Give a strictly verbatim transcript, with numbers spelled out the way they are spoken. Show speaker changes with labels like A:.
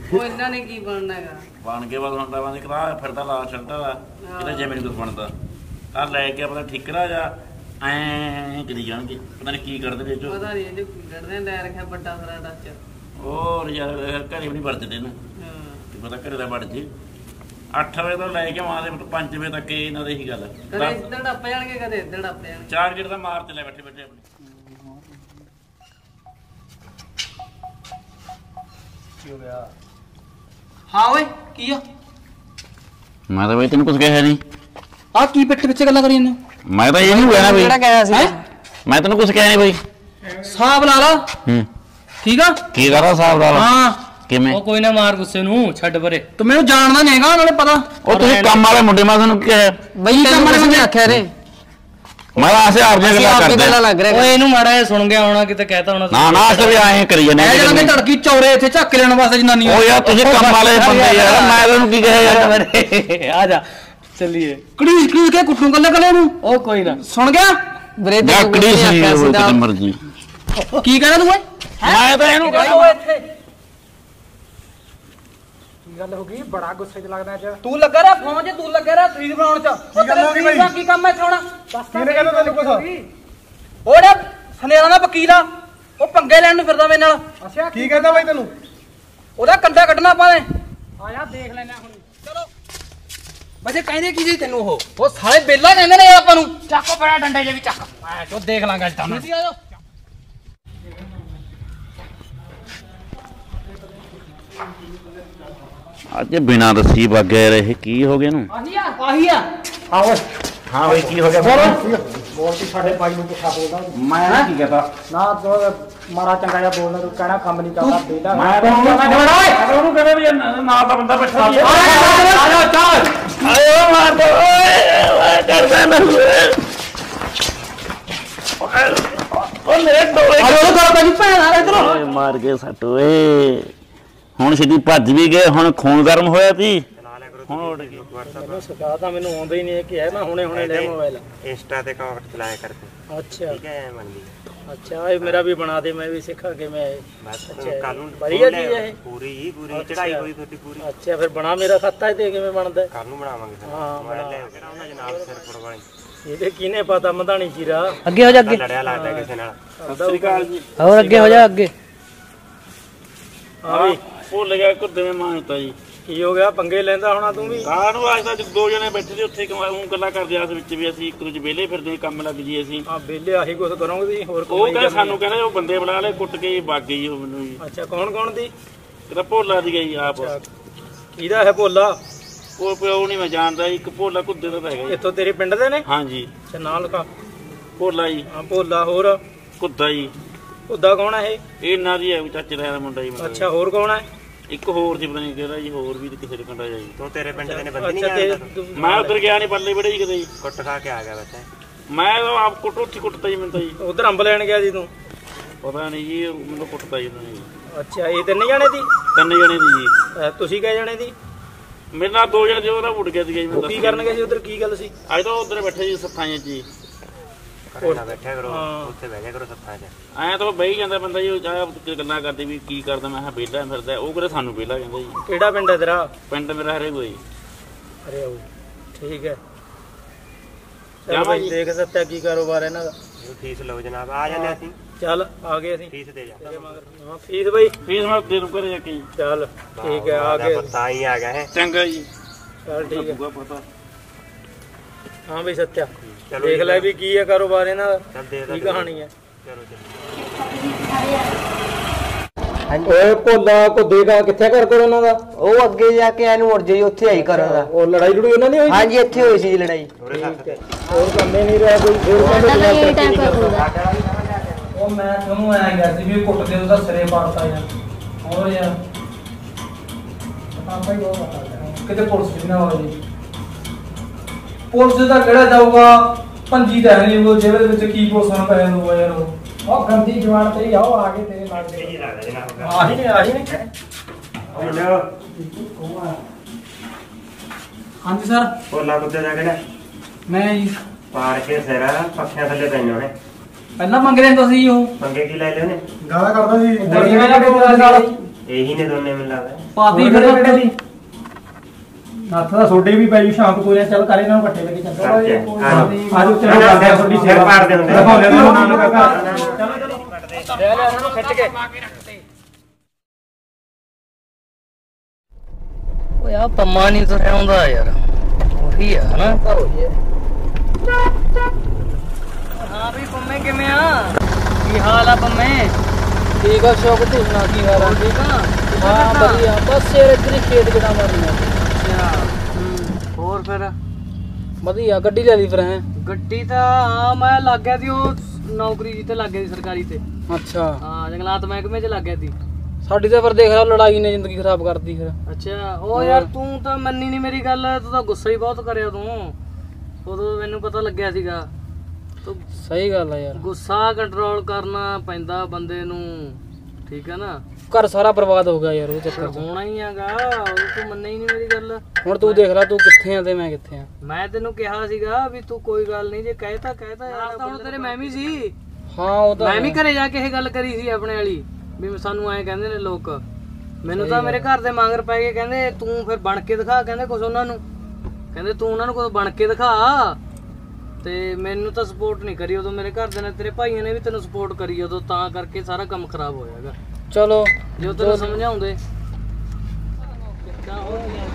A: ਉਹ ਇਹਨਾਂ ਨੇ ਕੀ ਬਣਨਾ ਹੈਗਾ
B: ਬਣ ਕੇ ਬਸ ਹੁੰਦਾ ਬੰਦੇ ਕਰਾ ਫਿਰਦਾ ਲਾ ਛੱਡਦਾ ਵਾ ਇਹਦਾ ਜਿਵੇਂ ਨਹੀਂ ਕੁਝ ਬਣਦਾ ਆ ਲੈ ਕੇ ਪਤਾ ਠਿਕਰਾ ਜਾ ਐ ਕਰੀ ਜਾਣਗੇ ਪਤਾ ਨਹੀਂ ਕੀ ਕਰਦੇ ਨੇ
A: ਪਤਾ ਨਹੀਂ ਇਹਦੇ ਕੀ ਕਰਦੇ ਲੈ ਰੱਖਿਆ ਵੱਡਾ ਸਾਰਾ ਟੱਚ
B: ਹੋਰ ਯਾਰ ਘਰੇ ਵੀ ਨਹੀਂ ਵਰਤਦੇ ਨਾ ਕੀ ਪਤਾ ਘਰੇ ਦਾ ਵੜ ਜੇ ਅੱਠ ਵਜੇ ਤੋਂ ਲੈ ਕੇ ਮਾਂ ਦੇ ਪੰਜ ਵਜੇ ਤੱਕ ਇਹਨਾਂ ਦੀ ਹੀ ਗੱਲ
A: ਕਦੇ ਇੱਧਰ ਡੱਪ ਜਾਣਗੇ ਕਦੇ ਇੱਧਰ ਡੱਪ ਜਾਣਗੇ
B: ਚਾਰ ਗੇੜ ਦਾ ਮਾਰ ਚਲੇ ਬੈਠੇ ਬੈਠੇ ਆਪਣੇ
C: ਕੀ ਹੋ ਗਿਆ
D: ਹਾਂ ਓਏ ਕੀ ਆ
B: ਮੈਂ ਤਾਂ ਬਈ ਤੈਨੂੰ ਕੁਝ ਕਿਹਾ ਨਹੀਂ
D: ਆ ਕੀ ਪਿੱਠ ਪਿੱਛੇ ਗੱਲਾਂ ਕਰੀ ਜਾਂਦੇ
B: ਮੈਂ ਤਾਂ ਇਹ ਨਹੀਂ ਹੋਇਆ ਨਾ ਬਈ
D: ਕਿਹੜਾ ਕਹਿਆ ਸੀ
B: ਮੈਂ ਤੈਨੂੰ ਕੁਝ ਕਿਹਾ ਨਹੀਂ ਬਈ
D: ਹਿਸਾਬ ਲਾ ਲਾ
B: ਹੂੰ
D: ਠੀਕ ਆ
B: ਕੀ ਕਰਾਂ ਹਿਸਾਬ ਲਾ ਲਾ
D: ਹਾਂ
B: ਕਿਵੇਂ
C: ਉਹ ਕੋਈ ਨਾ ਮਾਰ ਗੁੱਸੇ ਨੂੰ ਛੱਡ ਪਰੇ
D: ਤੂੰ ਮੈਨੂੰ ਜਾਣਦਾ ਨਹੀਂ ਹੈਗਾ ਨਾਲੇ ਪਤਾ
B: ਉਹ ਤੁਸੀਂ ਕੰਮ ਵਾਲੇ ਮੁੰਡੇ ਮੈਂ ਤੁਹਾਨੂੰ ਕਿਹਾ
D: ਬਈ ਕੰਮ ਵਾਲੇ ਨੇ ਆਖਿਆ ਰੇ
B: ਮੈਂ ਆਸੇ ਆਪ ਦੀਆਂ ਗੱਲਾਂ ਕਰਦਾ
D: ਲੱਗ ਰਿਹਾ
C: ਓਏ ਇਹਨੂੰ ਮਾੜਾ ਜਿਹਾ ਸੁਣ ਗਿਆ ਹੋਣਾ ਕਿਤੇ ਕਹਿਤਾ ਹੋਣਾ
B: ਨਾ ਨਾ ਅਸਲ ਵੀ ਐਂ ਕਰੀ ਜਾਂਦੇ
D: ਮੈਂ ਜਦੋਂ ਧੜਕੀ ਚੌਰੇ ਇੱਥੇ ਝੱਕ ਲੈਣ ਵਾਸਤੇ ਜਨਾਨੀ
B: ਉਹ ਯਾਰ ਤੁਸੀਂ ਕੰਮ ਵਾਲੇ ਬੰਦੇ ਯਾਰ ਮੈਂ ਤੈਨੂੰ ਕੀ ਕਿਹਾ ਯਾਰ
C: ਆ ਜਾ ਚੱਲੀਏ
D: ਕੜੀਸ ਕੜੀਸ ਕੇ ਕੁੱਟੂ ਕੱਲੇ ਕੱਲੇ ਨੂੰ
C: ਉਹ ਕੋਈ ਨਾ
D: ਸੁਣ ਗਿਆ ਵੀਰੇ ਤੇ
B: ਡਾਕੜੀ ਸੀ ਉਹ ਤੇ ਮਰਜੀ
D: ਕੀ ਕਹਿਣਾ ਤੂੰ ਓਏ
B: ਮੈਂ ਤਾਂ ਇਹਨੂੰ
D: ਓਏ ਇੱਥੇ
E: ਕੀ ਗੱਲ ਹੋ ਗਈ ਬੜਾ ਗੁੱਸੇ 'ਚ ਲੱਗਦਾ ਅੱਜ
D: ਤੂੰ ਲੱਗਾ ਰਿਹਾ ਫੋਨ 'ਚ ਤੂੰ ਲੱਗਾ ਰਿਹਾ ਤਰੀਕ ਬਣਾਉਣ 'ਚ ਉਹ ਤੇਰੇ ਤਰੀਕ ਦਾ ਕੀ ਕੰਮ ਹੈ ਸੋਣਾ
E: ਕਿਹਨੇ ਕਹਿੰਦਾ ਤੈਨੂੰ ਕੁਛ
D: ਉਹਦਾ ਸਨੇਰਾਂ ਦਾ ਵਕੀਲ ਆ ਉਹ ਪੰਗੇ ਲੈਣ ਨੂੰ ਫਿਰਦਾ ਮੇਰੇ ਨਾਲ
E: ਅੱਛਾ ਕੀ ਕਹਿੰਦਾ ਬਾਈ ਤੈਨੂੰ
D: ਉਹਦਾ ਕੰਡਾ ਕੱਢਣਾ ਆਪਾਂ ਨੇ
E: ਆ ਜਾ ਦੇਖ ਲੈਣਾ ਹੁਣ
D: ਚਲੋ ਵੈਸੇ ਕਹਿੰਦੇ ਕੀ ਸੀ ਤੈਨੂੰ ਉਹ ਉਹ ਸਾਲੇ ਬੇਲਾ ਕਹਿੰਦੇ ਨੇ ਆਪਾਂ ਨੂੰ
E: ਚੱਕੋ ਬੜਾ ਡੰਡੇ ਜੇ ਵੀ ਚੱਕ ਮੈਂ ਤੋ ਦੇਖ ਲਾਂਗਾ ਅੱਜ ਤਾਂ
D: ਛੇਤੀ ਆ ਜਾ
B: ਅੱਜ ਬਿਨਾਂ ਦੱਸੀ ਵਗ ਗਏ ਰਹੇ ਕੀ ਹੋ ਗਿਆ ਇਹਨੂੰ
D: ਆਹੀ ਆ ਆਹੀ ਆ
E: ਹਾਂ ਓਏ
B: ਹਾਂ ਬਈ ਕੀ ਹੋ ਗਿਆ
E: ਬੋਲ ਕੇ ਸਾਡੇ ਭਾਈ ਨੂੰ ਪੁੱਛਾ ਬੋਲਦਾ
B: ਮੈਂ ਕੀ ਕਹਤਾ
E: ਨਾ ਤੋ ਮਾਰਾ ਚੰਗਾ ਜਿਹਾ ਬੋਲਣਾ ਤੂੰ ਕਹਿਣਾ ਕੰਮ ਨਹੀਂ ਕਰਦਾ ਬੇਲਾ
B: ਮੈਂ ਤਾਂ ਉਹਨੂੰ ਕਹਿੰਦਾ ਵੀ ਨਾਲ ਦਾ ਬੰਦਾ ਬੈਠਾ ਸੀ
E: ਆ ਜਾ ਚੱਲ
B: ਆਏ ਮਾਰ ਦੋ ਓਏ ਕਰਦਾ ਨਾ ਉਹ ਮੇਰੇ ਡੋਲੇ
D: ਆ ਉਹ ਤਾਂ ਭਾਜੀ ਭੈਣ ਆ ਇਧਰ
B: ਓਏ ਮਾਰ ਕੇ ਸੱਟ ਓਏ ਹੁਣ ਸਿੱਧੀ ਭੱਜ ਵੀ ਗਏ ਹੁਣ ਖੂਨ ਗਰਮ ਹੋਇਆ ਸੀ ਹੁਣ ਉੱਡ ਗਈ
E: ਮੈਨੂੰ ਸਿਖਾ ਤਾਂ ਮੈਨੂੰ ਆਉਂਦਾ ਹੀ ਨਹੀਂ ਕਿ ਹੈ ਮੈਂ ਹੁਣੇ ਹੁਣੇ ਲੈ ਮੋਬਾਈਲ
F: इंस्टा ਤੇ ਕਾਰਡ ਚਲਾਇਆ ਕਰਦੇ
E: ਅੱਛਾ
F: ਠੀਕ ਹੈ ਮੰਨ ਲਈ
E: ਅੱਛਾ ਇਹ ਮੇਰਾ ਵੀ ਬਣਾ ਦੇ ਮੈਂ ਵੀ ਸਿੱਖਾ ਕੇ ਮੈਂ
F: ਬਸ
E: ਅੱਛਾ
F: ਕੱਲ ਨੂੰ
E: ਵਧੀਆ ਚੀਜ਼ ਹੈ ਇਹ
F: ਪੂਰੀ ਹੀ ਪੂਰੀ ਚੜਾਈ ਹੋਈ ਤੁਹਾਡੀ ਪੂਰੀ
E: ਅੱਛਾ ਫਿਰ ਬਣਾ ਮੇਰਾ ਖਾਤਾ ਤੇ ਕਿਵੇਂ ਬਣਦਾ
F: ਕੱਲ ਨੂੰ ਬਣਾਵਾਂਗੇ ਫਿਰ
E: ਹਾਂ,
F: ਮੋਬਾਈਲ ਲੈ ਕੇ ਉਹਨਾਂ ਜਨਾਬ ਸਿਰ ਪੜਵਾਣੀ
E: ਇਹਦੇ ਕਿਹਨੇ ਪਤਾ ਮਧਾਣੀ ਚੀਰਾ
C: ਅੱਗੇ ਹੋ ਜਾ ਅੱਗੇ
F: ਲੜਿਆ ਲੱਗਦਾ ਕਿਸੇ ਨਾਲ
B: ਸਤਿ ਸ੍ਰੀ ਅਕਾਲ ਜੀ
C: ਹੋਰ ਅੱਗੇ ਹੋ ਜਾ ਅੱਗੇ
E: ਹਾਂ ਵੀ
B: ਭੁੱਲ ਗਿਆ ਕੁੱਦੇ ਮਾਨਤਾ ਜੀ
E: ਕੀ ਹੋ ਗਿਆ ਪੰਗੇ ਲੈਂਦਾ ਹੋਣਾ ਤੂੰ ਵੀ
B: ਕਾਹ ਨੂੰ ਅੱਜ ਤੱਕ ਦੋ ਜਣੇ ਬੈਠੇ ਸੀ ਉੱਥੇ ਉਹ ਗੱਲਾਂ ਕਰਦੇ ਆਸ ਵਿੱਚ ਵੀ ਅਸੀਂ ਇੱਕ ਦੂਜੇ ਵਿਹਲੇ ਫਿਰਦੇ ਕੰਮ ਲੱਗ ਜੀ ਅਸੀਂ
E: ਆ ਬੇਲੇ ਆਹੀ ਕੁਝ ਕਰੋਗੇ ਹੋਰ
B: ਉਹ
E: ਕਮਾਈ
B: ਕਹਿੰਦਾ
E: ਕਰਨੀ।
B: ਸਾਨੂੰ ਕਹਿੰਦਾ ਉਹ ਬੰਦੇ ਬੁਲਾ ਲੈ ਕੁੱਟ ਕੇ ਵਗ ਗਈ ਉਹ ਮੈਨੂੰ ਜੀ
E: ਅੱਛਾ ਕੌਣ ਕੌਣ ਦੀ
B: ਕਿਹਦਾ ਭੋਲਾ ਦੀ ਗਈ ਆਪ
E: ਇਹਦਾ ਹੈ ਭੋਲਾ
B: ਉਹ ਪਿਓ ਨਹੀਂ ਮੈਂ ਜਾਣਦਾ ਇੱਕ ਭੋਲਾ ਕੁੱਦੇ ਦਾ ਤਾਂ ਹੈਗਾ ਜੀ
E: ਇੱਥੋਂ ਤੇਰੇ ਪਿੰਡ ਦੇ ਨੇ
B: ਹਾਂਜੀ
E: ਅੱਛਾ ਨਾਂ ਲਿਖਾ
B: ਭੋਲਾ ਜੀ
E: ਹਾਂ ਭੋਲਾ ਹੋਰ
B: ਕੁੱਦਾ ਜੀ
E: ਉਹਦਾ ਕੌਣ ਹੈ ਇਹ
B: ਇਹ ਇਹਨਾਂ ਦੀ ਹੈ ਚਾਚੇ ਦਾ ਮੁੰਡਾ ਜੀ ਮੇਰਾ।
E: ਅੱਛਾ ਹੋਰ ਕੌਣ ਹੈ
B: ਇੱਕ ਹੋਰ ਸੀ ਪਤਾ ਨਹੀਂ ਕਿਹੜਾ ਜੀ ਹੋਰ ਵੀ ਕਿਸੇ ਦੇ ਕੰਡਾ ਜੀ
F: ਤੂੰ ਤੇਰੇ ਪਿੰਡ ਦੇ ਨੇ ਬੰਦੇ ਨਹੀਂ
E: ਅੱਛਾ
F: ਜਾਣਦਾ
E: ਤੇ
B: ਮੈਂ ਉਧਰ ਗਿਆ ਨਹੀਂ ਪੱਲੇ ਬੜੇ ਜੀ ਕਿਤੇ ਜੀ
F: ਕੁੱਟ ਖਾ ਕੇ ਆ ਗਿਆ ਬੱਚਾ
B: ਮੈਂ ਤਾਂ ਆਪ ਕੁੱਟ ਉੱਥੇ ਕੁੱਟਤਾ ਜੀ ਮੈਨੂੰ ਤਾਂ ਜੀ
E: ਉਧਰ ਅੰਬ ਲੈਣ ਗਿਆ ਸੀ ਤੂੰ
B: ਪਤਾ ਨਹੀਂ ਜੀ ਮੈਨੂੰ ਕੁੱਟਤਾ ਜੀ ਉਹਨਾਂ ਨੇ ਜੀ
E: ਅੱਛਾ ਇਹ ਤਿੰਨ ਜਾਣੇ ਦੀ
B: ਤਿੰਨ ਜਣੇ ਦੀ ਜੀ
E: ਅਹ ਤੁਸੀਂ ਕਿਹ ਜਾਣੇ ਦੀ
B: ਮੇਰੇ ਨਾਲ ਦੋ ਜਣੇ ਜੋ ਉਹਦਾ ਉੱਡ ਗਿਆ ਸੀ ਜੀ
E: ਉਹ ਕੀ ਕਰਨ ਗਏ ਸੀ ਉਧਰ ਕੀ ਗੱਲ ਸੀ
B: ਅੱਜ ਤਾਂ ਉਧਰ ਬੈਠੇ ਜੀ ਸੱਥਾਂ 'ਚ ਜੀ
F: ਘਰੇ ਨਾ ਬੈਠਿਆ ਕਰੋ
E: ਹਾਂ।
F: ਉੱਥੇ ਬਹਿ ਜਾ ਕਰੋ ਸੱਥਾਂ 'ਚ
B: ਐਂ ਤਾਂ ਬਹਿ ਜਾਂਦਾ ਬੰਦਾ ਜੀ ਚਾਹ ਗੱਲਾਂ ਕਰਦੇ ਵੀ ਕੀ ਕਰਦਾ ਮੈਂ ਕਿਹਾ ਵਿਹਲਾ ਫਿਰਦਾ ਉਹ ਕਿਹੜਾ ਸਾਨੂੰ ਵਿਹਲਾ ਕਹਿੰਦਾ ਜੀ
E: ਕਿਹੜਾ ਪਿੰਡ ਹੈ ਤੇਰਾ
B: ਪਿੰਡ ਮੇਰਾ ਹਰੇ ਕੋਈ
E: ਅਰੇ ਆਓ ਠੀਕ ਹੈ ਚੱਲ
B: ਜਾਵਾਂ
E: ਭਾਈ
B: ਜੀ।
E: ਦੇਖ ਸੱਤਿਆ ਕੀ ਕਾਰੋਬਾਰ ਹੈ ਇਹਨਾਂ ਦਾ
F: ਫੀਸ ਲਓ ਜਨਾਬ ਆ ਜਾਂਦੇ ਅਸੀਂ
E: ਚੱਲ ਆ ਗਏ ਅਸੀਂ
F: ਫੀਸ ਦੇ ਜਾ
E: ਤੇਰੇ ਮਗਰ ਹਾਂ ਫੀਸ ਬਈ
B: ਫੀਸ ਮੈਂ ਦੇ ਦੂੰ ਘਰੇ ਜਾ ਕੇ ਜੀ।
E: ਚੱਲ ਠੀਕ ਹੈ ਆ ਗਏ
F: ਤਾਂ ਹੀ ਆ ਗਿਆ ਹੈ
B: ਚੰਗਾ ਜੀ
E: ਚੱਲ ਠੀਕ ਹੈ
B: ਲੱਗੂਗਾ ਪਤਾ
E: ਹਾਂ ਬਈ ਸੱਤਿਆ
F: ਚਲੋ
E: ਦੇਖ ਲੈ ਵੀ ਕੀ ਹੈ ਕਾਰੋਬਾਰ ਇਹਨਾਂ ਦਾ
F: ਚੱਲ ਦੇ
E: ਕੀ ਕਹਾਣੀ ਹੈ
F: ਚਲੋ
E: ਓਏ ਭੋਲਾ ਕੋ ਦੇਗਾ ਕਿੱਥੇ ਕਰ ਕੋਲ ਉਹਨਾਂ ਦਾ
D: ਉਹ ਅੱਗੇ ਜਾ ਕੇ ਐਨੂੰ ਉੜ ਜਾਈ ਉੱਥੇ ਆਈ ਕਰਦਾ
E: ਉਹ ਲੜਾਈ ਲੜੂਈ ਉਹਨਾਂ ਦੀ ਹੋਈ
D: ਹਾਂਜੀ ਇੱਥੇ ਹੋਈ ਸੀ ਲੜਾਈ
F: ਉਰੇ ਸੱਤ ਤੇ
E: ਹੋਰ ਕੰਮੇ ਨਹੀਂ ਰਿਹਾ ਕੋਈ ਹੋਰ ਕਹਿੰਦੇ
G: ਟਾਈਮ ਕਰਦਾ
E: ਉਹ ਮੈਂ ਤੁਹਾਨੂੰ ਐਂ ਗਿਆ ਸੀ ਵੀ ਕੁੱਟ ਦੇ ਉਹਦਾ ਸਿਰੇ ਪਾੜਤਾ ਯਾਰ ਹੋਰ ਯਾਰ ਪਤਾ ਭਾਈ ਉਹ ਪਤਾ ਕਿਤੇ ਪੁਲਿਸ ਵੀ ਨਾ ਹੋ ਜੀ ਪੁਲਿਸ ਦਾ ਕਿਹੜਾ ਜਾਊਗਾ ਪੰਜੀ ਤਾਂ ਹੈ ਨਹੀਂ ਉਹ ਜੇਬ ਦੇ ਵਿੱਚ ਕੀ ਪੁਲਿਸ ਨੂੰ ਪੈਸੇ ਦਊਗਾ ਯਾਰ ਉਹ ਉਹ ਗੰਦੀ ਜਵਾਨ ਤੇ ਆਓ ਆ ਗਏ ਤੇਰੇ ਨਾਲ ਦੇ
F: ਜੀ ਲੱਗਦਾ ਜਨਾਬ
E: ਆਹੀ ਨੇ ਆਹੀ ਨੇ
F: ਹੈਲੋ
E: ਹਾਂਜੀ ਸਰ
F: ਭੋਲਾ ਕੁੱਤੇ ਦਾ ਕਿਹੜਾ
E: ਮੈਂ ਜੀ
F: ਪਾੜ ਕੇ ਸਿਰ ਪੱਖਿਆਂ ਥੱਲੇ ਪੈ ਜਾਣੇ
E: ਪਹਿਲਾਂ ਮੰਗ ਰਹੇ ਤੁਸੀਂ ਉਹ
F: ਪੰਗੇ ਕੀ ਲੈ ਲਏ ਨੇ
E: ਗਾਲਾਂ ਕਰਦਾ ਸੀ ਨਾਲ
F: ਇਹੀ ਨੇ ਦੋਨੇ ਮੈਨੂੰ ਲੱਗਦਾ
E: ਪਾਦੀ ਫਿਰ ਕਿਹੜੇ ਦੀ ਹੱਥ ਦਾ ਸੋਡੇ ਵੀ ਪੈ ਜੂ ਸ਼ਾਮ ਨੂੰ ਕੋਈ ਨਾ ਚੱਲ ਕਰ ਇਹਨਾਂ ਨੂੰ ਇਕੱਠੇ ਲੱਗੇ ਚੱਲ ਆਜੋ ਚਲੋ ਕਰਦੇ ਆ ਤੁਹਾਡੀ
F: ਸਿਰ ਪਾੜ ਦੇ ਹੁੰਦੇ
E: ਦਿਖਾਉਂਦੇ ਆ ਨਾਨਕ ਕਾਕਾ ਚਲੋ ਚਲੋ
D: ਲੈ ਲੈ ਉਹਨਾਂ ਨੂੰ ਖਿੱਚ ਕੇ
C: ਓਏ ਆ ਪੰਮਾ ਨਹੀਂ ਤੁਰਿਆ ਆਉਂਦਾ ਯਾਰ ਉਹੀ ਆ ਹਨਾ ਹਾਂ ਵੀ ਪੰਮੇ ਕਿਵੇਂ ਆ ਕੀ ਹਾਲ ਆ ਪੰਮੇ
D: ਠੀਕ ਆ ਸ਼ੌਕ ਤੂੰ ਸੁਣਾ ਕੀ ਹਾਲ ਆ
C: ਠੀਕ ਆ
D: ਹਾਂ ਵਧੀਆ ਬਸ ਯਾਰ ਇੱਧਰ ਹੀ ਖੇਤ ਕਿਹੜਾ ਮਾਰਨਾ
C: ਅੱਛਾ ਹੋਰ ਫਿਰ
D: ਵਧੀਆ ਗੱਡੀ ਲੈ ਲਈ ਫਿਰ ਹੈ
C: ਗੱਡੀ ਤਾਂ ਹਾਂ ਮੈਂ ਲੱਗ ਗਿਆ ਸੀ ਉਹ ਨੌਕਰੀ ਜਿੱਤੇ ਲੱਗ ਗਿਆ ਸੀ ਸਰਕਾਰੀ ਤੇ
D: ਅੱਛਾ
C: ਹਾਂ ਜੰਗਲਾਤ ਮਹਿਕਮੇ 'ਚ ਲੱਗ ਗਿਆ ਸੀ
D: ਸਾਡੀ ਤਾਂ ਫਿਰ ਦੇਖ ਲਾ ਲੜਾਈ ਨੇ ਜ਼ਿੰਦਗੀ ਖਰਾਬ ਕਰਦੀ ਫਿਰ
C: ਅੱਛਾ ਉਹ ਯਾਰ ਤੂੰ ਤਾਂ ਮੰਨੀ ਨਹੀਂ ਮੇਰੀ ਗੱਲ ਤੂੰ ਤਾਂ ਗੁੱਸਾ ਹੀ ਬਹੁਤ ਕਰਿਆ ਤੂੰ ਉਦੋਂ ਮੈਨੂੰ ਪਤਾ ਲੱਗਿਆ ਸੀਗਾ ਤੂੰ
D: ਸਹੀ ਗੱਲ ਆ ਯਾਰ
C: ਗੁੱਸਾ ਕੰਟਰੋਲ ਕਰਨਾ ਪੈਂਦਾ ਬੰਦੇ ਨੂੰ ਠੀਕ ਹੈ ਨਾ
D: ਘਰ ਸਾਰਾ ਬਰਬਾਦ ਹੋ ਗਿਆ ਯਾਰ ਉਹ ਚੱਕਰ ਚ
C: ਹੋਣਾ ਹੀ ਹੈਗਾ ਉਦੋਂ ਤੂੰ ਮੰਨਿਆ ਹੀ ਨਹੀਂ ਮੇਰੀ ਗੱਲ
D: ਹੁਣ ਤੂੰ ਦੇਖ ਲੈ ਤੂੰ ਕਿੱਥੇ ਆ ਤੇ ਮੈਂ ਕਿੱਥੇ ਆ
C: ਮੈਂ ਤੈਨੂੰ ਕਿਹਾ ਸੀਗਾ ਵੀ ਤੂੰ ਕੋਈ ਗੱਲ ਨਹੀਂ ਜੇ ਕਹਿਤਾ ਕਹਿਤਾ ਯਾਰ ਤਾਂ ਹੁਣ ਤੇਰੇ ਮੈਂ ਵੀ ਸੀ
D: ਹਾਂ ਉਹ ਤਾਂ
C: ਮੈਂ ਵੀ ਘਰੇ ਜਾ ਕੇ ਇਹ ਗੱਲ ਕਰੀ ਸੀ ਆਪਣੇ ਵਾਲੀ ਵੀ ਸਾਨੂੰ ਐਂ ਕਹਿੰਦੇ ਨੇ ਲੋਕ ਮੈਨੂੰ ਤਾਂ ਮੇਰੇ ਘਰ ਦੇ ਮੰਗਰ ਪੈ ਗਏ ਕਹਿੰਦੇ ਤੂੰ ਫਿਰ ਬਣ ਕੇ ਦਿਖਾ ਕਹਿੰਦੇ ਕੁਛ ਉਹਨਾਂ ਨੂੰ ਕਹਿੰਦੇ ਤੂੰ ਉਹਨਾਂ ਨੂੰ ਕੁਛ ਬਣ ਕੇ ਦਿਖਾ ਤੇ ਮੈਨੂੰ ਤਾਂ ਸਪੋਰਟ ਨਹੀਂ ਕਰੀ ਉਦੋਂ ਮੇਰੇ ਘਰ ਦੇ ਨੇ ਤੇਰੇ ਭਾਈਆਂ ਨੇ ਵੀ ਤੈਨੂੰ ਸਪੋਰਟ ਕਰੀ ਉਦੋਂ ਤਾਂ ਕਰਕੇ ਸਾਰਾ ਕੰਮ ਖਰਾਬ ਹੋਇਆਗਾ
D: ਚਲੋ
C: ਜੋ ਤੈਨੂੰ ਸਮਝਾਉਂਦੇ ਕਿੱਦਾਂ ਹੋ ਗਿਆ